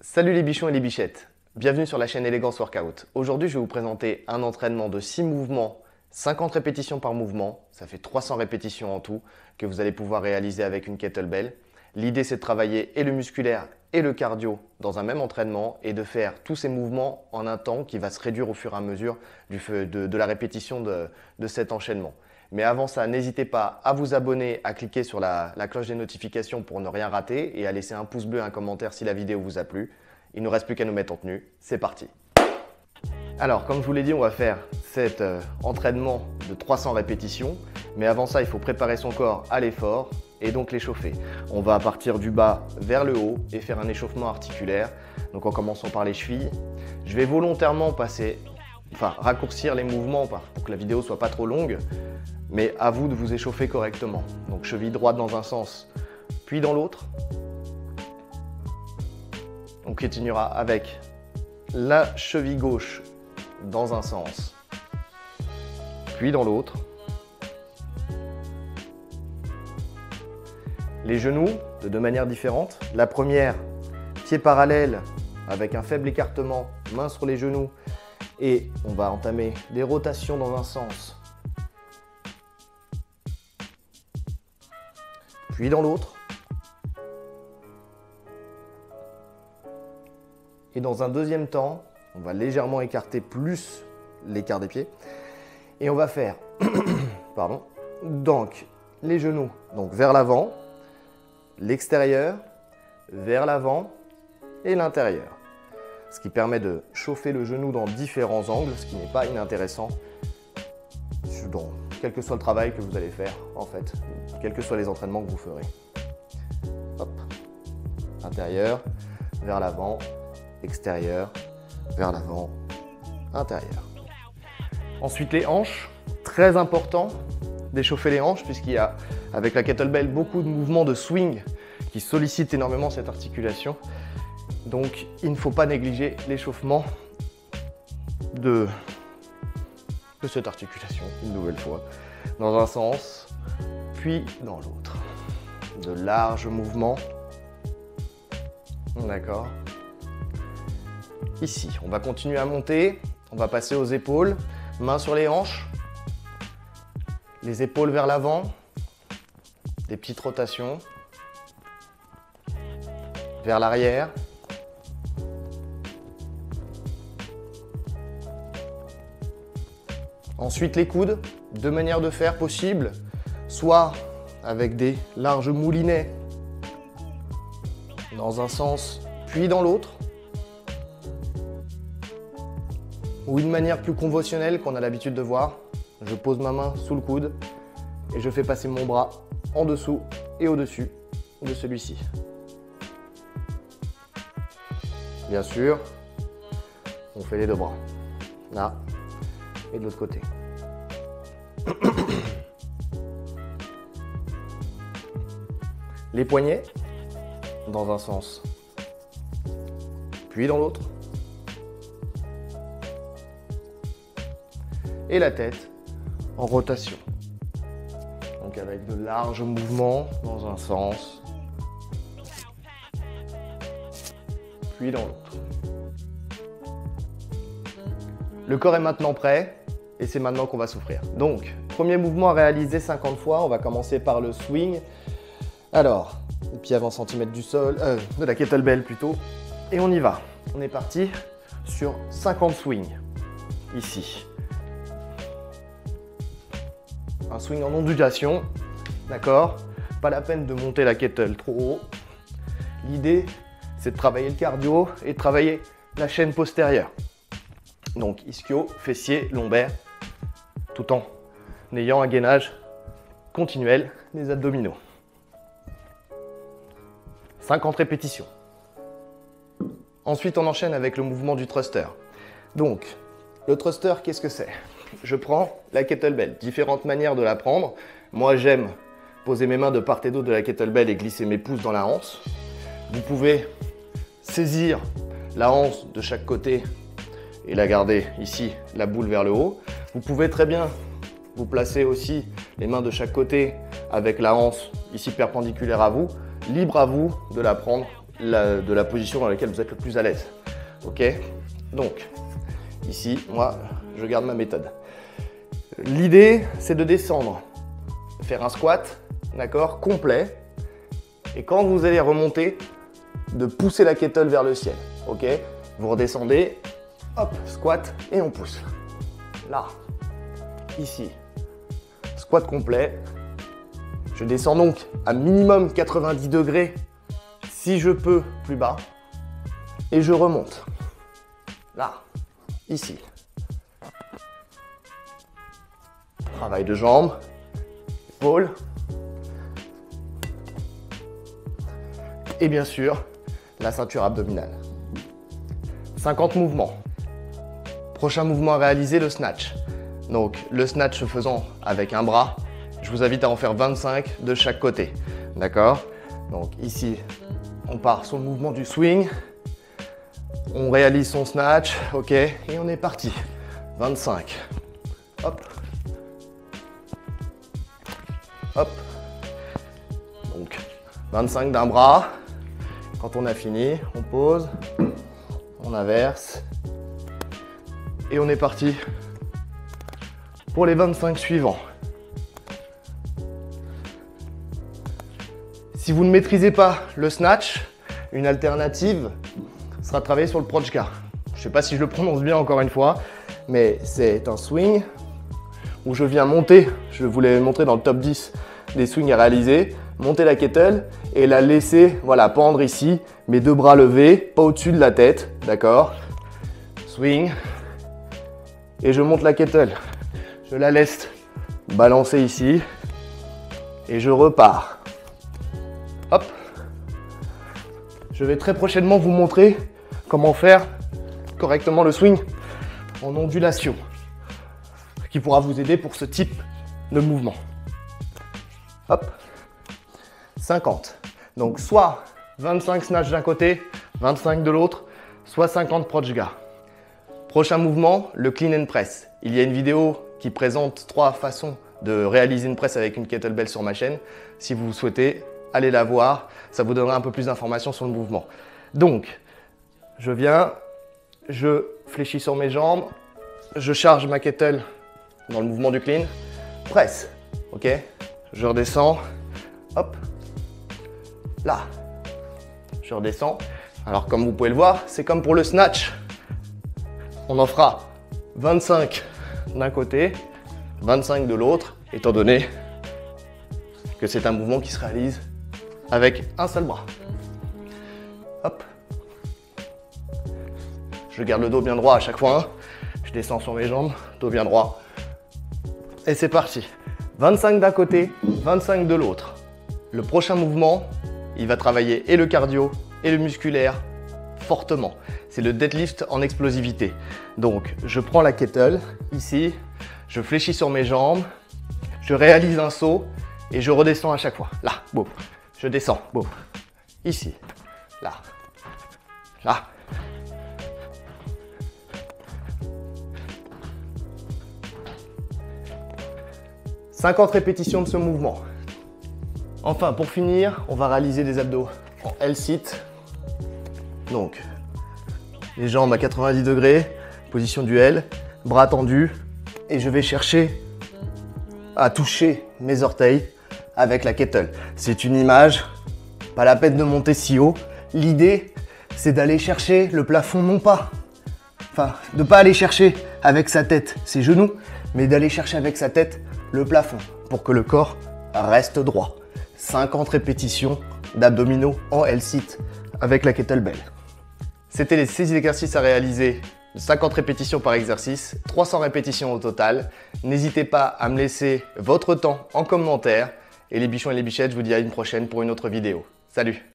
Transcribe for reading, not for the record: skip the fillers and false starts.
Salut les bichons et les bichettes, bienvenue sur la chaîne Elegance Workout. Aujourd'hui je vais vous présenter un entraînement de 6 mouvements, 50 répétitions par mouvement, ça fait 300 répétitions en tout, que vous allez pouvoir réaliser avec une kettlebell. L'idée c'est de travailler et le musculaire et le cardio dans un même entraînement et de faire tous ces mouvements en un temps qui va se réduire au fur et à mesure de la répétition de cet enchaînement. Mais avant ça, n'hésitez pas à vous abonner, à cliquer sur la cloche des notifications pour ne rien rater et à laisser un pouce bleu et un commentaire si la vidéo vous a plu. Il ne nous reste plus qu'à nous mettre en tenue. C'est parti! Alors, comme je vous l'ai dit, on va faire cet entraînement de 300 répétitions. Mais avant ça, il faut préparer son corps à l'effort et donc l'échauffer. On va partir du bas vers le haut et faire un échauffement articulaire. Donc en commençant par les chevilles. Je vais volontairement raccourcir les mouvements pour que la vidéo ne soit pas trop longue. Mais à vous de vous échauffer correctement. Donc cheville droite dans un sens, puis dans l'autre. On continuera avec la cheville gauche dans un sens, puis dans l'autre. Les genoux de deux manières différentes. La première, pied parallèle avec un faible écartement, main sur les genoux. Et on va entamer des rotations dans un sens, puis dans l'autre. Et dans un deuxième temps, on va légèrement écarter plus l'écart des pieds. Et on va faire donc les genoux vers l'avant, l'extérieur, vers l'avant et l'intérieur. Ce qui permet de chauffer le genou dans différents angles, ce qui n'est pas inintéressant dans quel que soit le travail que vous allez faire, en fait, quels que soient les entraînements que vous ferez. Hop. Intérieur, vers l'avant, extérieur, vers l'avant, intérieur. Ensuite, les hanches. Très important d'échauffer les hanches, puisqu'il y a, avec la kettlebell, beaucoup de mouvements de swing qui sollicitent énormément cette articulation. Donc, il ne faut pas négliger l'échauffement de cette articulation, une nouvelle fois, dans un sens, puis dans l'autre. De larges mouvements. D'accord. Ici, on va continuer à monter, on va passer aux épaules, mains sur les hanches, les épaules vers l'avant, des petites rotations, vers l'arrière. Ensuite les coudes, deux manières de faire possibles, soit avec des larges moulinets dans un sens puis dans l'autre, ou une manière plus conventionnelle qu'on a l'habitude de voir. Je pose ma main sous le coude et je fais passer mon bras en dessous et au-dessus de celui-ci. Bien sûr, on fait les deux bras, là et de l'autre côté. Les poignets dans un sens, puis dans l'autre. Et la tête en rotation. Donc avec de larges mouvements dans un sens, puis dans l'autre. Le corps est maintenant prêt et c'est maintenant qu'on va souffrir. Donc, premier mouvement à réaliser 50 fois, on va commencer par le swing. Alors, les pieds à 20 cm du sol, de la kettlebell plutôt. Et on y va. On est parti sur 50 swings. Ici. Un swing en ondulation, d'accord? Pas la peine de monter la kettle trop haut. L'idée, c'est de travailler le cardio et de travailler la chaîne postérieure. Donc ischio, fessier, lombaire, tout en ayant un gainage continuel des abdominaux. 50 répétitions. Ensuite, on enchaîne avec le mouvement du thruster. Donc, le thruster, qu'est-ce que c'est? Je prends la kettlebell, différentes manières de la prendre. Moi, j'aime poser mes mains de part et d'autre de la kettlebell et glisser mes pouces dans la hanse. Vous pouvez saisir la hanse de chaque côté et la garder ici, la boule vers le haut. Vous pouvez très bien vous placer aussi les mains de chaque côté avec la hanse ici perpendiculaire à vous. Libre à vous de la prendre de la position dans laquelle vous êtes le plus à l'aise. Ok? Donc, ici, moi, je garde ma méthode. L'idée, c'est de descendre, faire un squat, d'accord, complet. Et quand vous allez remonter, de pousser la kettle vers le ciel. Ok? Vous redescendez, hop, squat, et on pousse. Là, ici, squat complet. Je descends donc à minimum 90 degrés, si je peux, plus bas. Et je remonte. Là, ici. Travail de jambes, épaules. Et bien sûr, la ceinture abdominale. 50 mouvements. Prochain mouvement à réaliser, le snatch. Donc, le snatch se faisant avec un bras. Je vous invite à en faire 25 de chaque côté. D'accord? Donc ici, on part sur le mouvement du swing. On réalise son snatch. Ok? Et on est parti. 25. Hop. Hop. Donc, 25 d'un bras. Quand on a fini, on pose. On inverse. Et on est parti pour les 25 suivants. Si vous ne maîtrisez pas le snatch, une alternative sera de travailler sur le Prochka. Je ne sais pas si je le prononce bien encore une fois, mais c'est un swing où je viens monter, je vous l'ai montré dans le top 10 des swings à réaliser, monter la kettle et la laisser pendre ici, mes deux bras levés, pas au-dessus de la tête, d'accord? Swing, et je monte la kettle. Je la laisse balancer ici et je repars. Hop. Je vais très prochainement vous montrer comment faire correctement le swing en ondulation, qui pourra vous aider pour ce type de mouvement. Hop. 50. Donc soit 25 snatch d'un côté, 25 de l'autre, soit 50 Prochka. Prochain mouvement, le clean and press. Il y a une vidéo qui présente 3 façons de réaliser une presse avec une kettlebell sur ma chaîne. Si vous souhaitez, allez la voir, ça vous donnera un peu plus d'informations sur le mouvement. Donc, je viens, je fléchis sur mes jambes, je charge ma kettle dans le mouvement du clean, presse, ok? Je redescends, hop, là, je redescends. Alors comme vous pouvez le voir, c'est comme pour le snatch. On en fera 25 d'un côté, 25 de l'autre, étant donné que c'est un mouvement qui se réalise avec un seul bras. Hop. Je garde le dos bien droit à chaque fois. Hein. Je descends sur mes jambes, dos bien droit. Et c'est parti. 25 d'un côté, 25 de l'autre. Le prochain mouvement, il va travailler et le cardio et le musculaire fortement. C'est le deadlift en explosivité. Donc, je prends la kettle ici, je fléchis sur mes jambes, je réalise un saut et je redescends à chaque fois. Là, boum. Je descends, boum. Ici, là, là. « 50 répétitions de ce mouvement. Enfin, pour finir, on va réaliser des abdos en L-sit. Donc, les jambes à 90 degrés, position du L, bras tendus. Et je vais chercher à toucher mes orteils avec la kettle. C'est une image, pas la peine de monter si haut. L'idée, c'est d'aller chercher le plafond, non pas. Enfin, de pas aller chercher avec sa tête ses genoux, mais d'aller chercher avec sa tête le plafond pour que le corps reste droit. 50 répétitions d'abdominaux en L-sit avec la kettlebell. C'était les 6 exercices à réaliser, 50 répétitions par exercice, 300 répétitions au total. N'hésitez pas à me laisser votre temps en commentaire. Et les bichons et les bichettes, je vous dis à une prochaine pour une autre vidéo. Salut!